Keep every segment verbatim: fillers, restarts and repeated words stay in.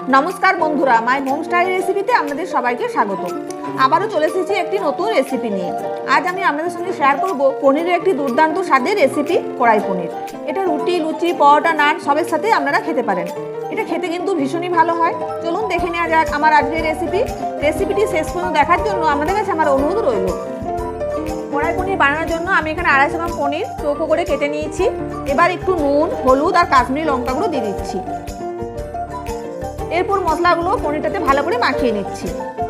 নমস্কার বন্ধুরা, my home style রেসিপিতে আপনাদের সবাইকে স্বাগত। আবারও চলে এসেছি একটি নতুন রেসিপি নিয়ে। আজ আমি আপনাদের সঙ্গে শেয়ার করব পনিরের একটি দুর্দান্ত স্বাদের রেসিপি, কড়াই পনির। এটা রুটি, লুচি, পরোটা, নান সবের সাথে আপনারা খেতে পারেন। এটা খেতে কিন্তু ভীষণই ভালো হয়। চলুন দেখে নেওয়া যাক আমার আজকের রেসিপি। রেসিপিটি শেষ পর্যন্ত দেখার জন্য আপনাদের কাছে আমার অনুরোধ রইল। কড়াই পনির বানানোর জন্য আমি এখানে আড়াইশো গ্রাম পনির চৌকো করে কেটে নিয়েছি। এবার একটু নুন, হলুদ আর কাশ্মীরি লঙ্কা গুঁড়ো দিয়ে দিচ্ছি। এরপর মশলাগুলো পনিরটাতে ভালো করে মাখিয়ে নিচ্ছি।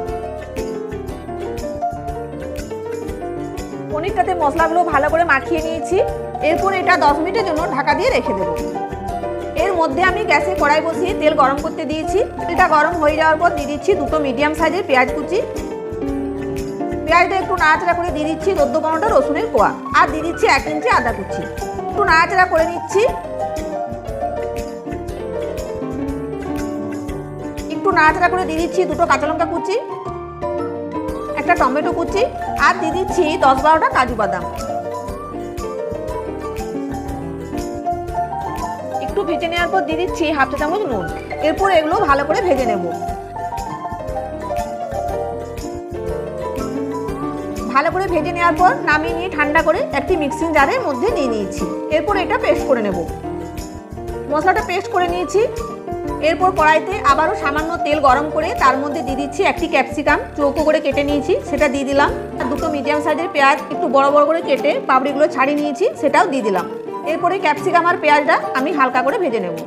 পনিরটাতে মশলাগুলো ভালো করে মাখিয়ে নিয়েছি। এরপর এটা দশ মিনিটের জন্য ঢাকা দিয়ে রেখে দেবো। এর মধ্যে আমি গ্যাসে কড়াই বসিয়ে তেল গরম করতে দিয়েছি। তেলটা গরম হয়ে যাওয়ার পর দিয়ে দিচ্ছি দুটো মিডিয়াম সাইজের পেঁয়াজ কুচি। পেঁয়াজটা একটু নাড়াচাড়া করে দিয়ে দিচ্ছি চোদ্দ পনেরোটা রসুনের কোয়া, আর দিয়ে দিচ্ছি এক ইঞ্চি আদা কুচি। একটু নাড়াচাড়া করে নিচ্ছি। একটু নাড়াচাড়া করে দিয়ে দিচ্ছি দুটো কাঁচা লঙ্কা কুচি, একটা টমেটো কুচি, আর দিয়ে দিচ্ছি দশ বারোটা কাজু বাদাম। একটু ভেজে নেওয়ার পর দিয়ে দিচ্ছি হাফ চা চামচ নুন। এরপর এগুলো ভালো করে ভেজে নেব। ভালো করে ভেজে নেওয়ার পর নামিয়ে নিয়ে ঠান্ডা করে একটি মিক্সিং জারের মধ্যে নিয়ে নিয়েছি। এরপর এটা পেস্ট করে নেব। মশলাটা পেস্ট করে নিয়েছি। এরপর কড়াইতে আবারও সামান্য তেল গরম করে তার মধ্যে দিয়ে দিচ্ছি একটি ক্যাপসিকাম চৌকো করে কেটে নিয়েছি, সেটা দিয়ে দিলাম। আর দুটো মিডিয়াম সাইজের পেঁয়াজ একটু বড় বড় করে কেটে পাপড়িগুলো ছাড়িয়ে নিয়েছি, সেটাও দিয়ে দিলাম। এরপরে ক্যাপসিকাম আর পেঁয়াজটা আমি হালকা করে ভেজে নেব।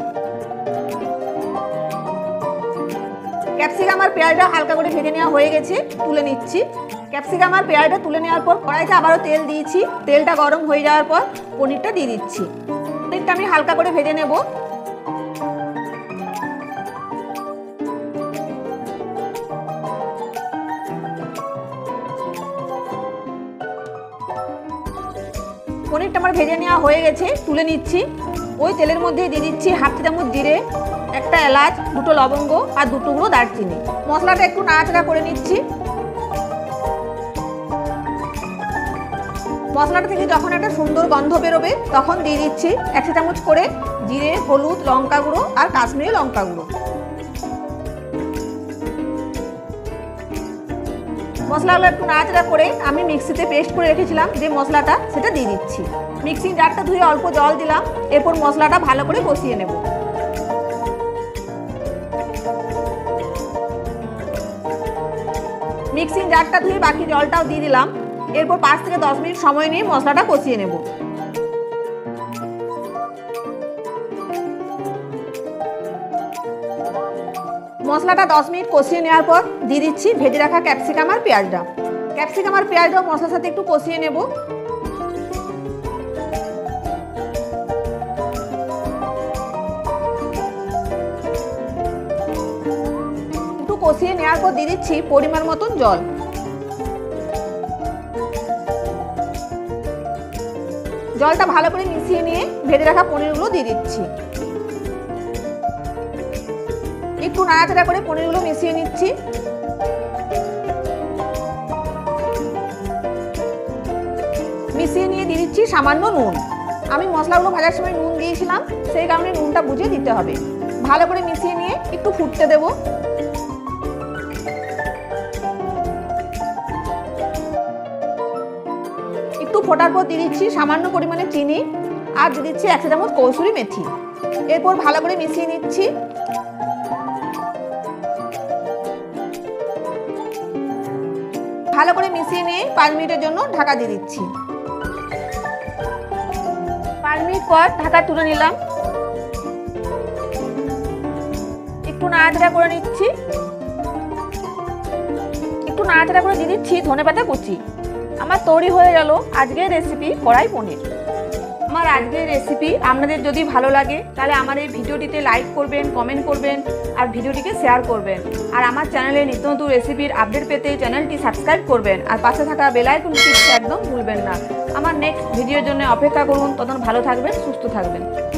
ক্যাপসিকাম আর পেঁয়াজটা হালকা করে ভেজে নেওয়া হয়ে গেছে, তুলে নিচ্ছি। ক্যাপসিকাম আর পেঁয়াজটা তুলে নেওয়ার পর কড়াইতে আবারও তেল দিয়েছি। তেলটা গরম হয়ে যাওয়ার পর পনিরটা দিয়ে দিচ্ছি। পনিরটা আমি হালকা করে ভেজে নেব। পনিরটা আমার ভেজে নেওয়া হয়ে গেছে, তুলে নিচ্ছি। ওই তেলের মধ্যে দিয়ে দিচ্ছি হাফ চা চামচ জিরে, একটা এলাচ, দুটো লবঙ্গ আর দুটো গুঁড়ো দারচিনি। মশলাটা একটু নাড়াচাড়া করে নিচ্ছি। মশলাটা থেকে যখন একটা সুন্দর গন্ধ বেরোবে তখন দিয়ে দিচ্ছি এক চা চামচ করে জিরে, হলুদ, লঙ্কা গুঁড়ো আর কাশ্মীরি লঙ্কা গুঁড়ো। মশলাগুলো একটু নাড়াচাড়া করে আমি মিক্সিতে পেস্ট করে রেখেছিলাম যে মশলাটা, সেটা দিয়ে দিচ্ছি। মিক্সিং জারটা ধুয়ে অল্প জল দিলাম। এরপর মশলাটা ভালো করে কষিয়ে নেব। মিক্সিং জারটা ধুয়ে বাকি জলটাও দিয়ে দিলাম। এরপর পাঁচ থেকে দশ মিনিট সময় নিয়ে মশলাটা কষিয়ে নেব। মশলাটা দশ মিনিট কষিয়ে নেওয়ার পর দিয়ে দিচ্ছি ভেজে রাখা ক্যাপসিকাম আর পেঁয়াজটা। ক্যাপসিকাম আর পেঁয়াজটাও মশলার সাথে একটু কষিয়ে নেব। একটু কষিয়ে নেওয়ার পর দিয়ে দিচ্ছি পরিমাণ মতন জল। জলটা ভালো করে মিশিয়ে নিয়ে ভেজে রাখা পনিরগুলো দিয়ে দিচ্ছি। একটু নাড়াচাড়া করে পনিরগুলো মিশিয়ে নিচ্ছি। মিশিয়ে নিয়ে দিয়ে দিচ্ছি সামান্য নুন। আমি মশলাগুলো ভাজার সময় নুন দিয়েছিলাম, সেই কারণে নুনটা বুঝে দিতে হবে। ভালো করে মিশিয়ে নিয়ে একটু ফুটতে দেব। একটু ফোটার পর দিয়ে দিচ্ছি সামান্য পরিমাণে চিনি, আর দিয়ে দিচ্ছি এক চা চামচ কসুরি মেথি। এরপর ভালো করে মিশিয়ে নিচ্ছি। ভালো করে মিশিয়ে নিয়ে পাঁচ মিনিটের জন্য ঢাকা দিয়ে দিচ্ছি। পাঁচ মিনিট পর ঢাকা তুলে নিলাম। একটু নাড়াচাড়া করে নিচ্ছি। একটু নাড়াচাড়া করে দিয়ে দিচ্ছি ধনেপাতা কুচি। আমার তৈরি হয়ে গেল আজকের রেসিপি কড়াই পনির। আমার আজকের রেসিপি আপনাদের যদি ভালো লাগে তাহলে আমার এই ভিডিওটিতে লাইক করবেন, কমেন্ট করবেন আর ভিডিওটিকে শেয়ার করবেন। আর আমার চ্যানেলে নিত্য নতুন রেসিপির আপডেট পেতে চ্যানেলটি সাবস্ক্রাইব করবেন, আর পাশে থাকা বেল আইকন টিপতে একদম ভুলবেন না। আমার নেক্সট ভিডিওর জন্য অপেক্ষা করুন। তখন ভালো থাকবেন, সুস্থ থাকবেন।